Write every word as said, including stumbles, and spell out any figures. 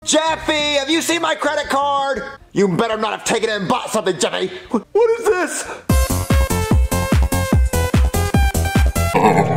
Jeffy, have you seen my credit card? You better not have taken it and bought something, Jeffy. What is this?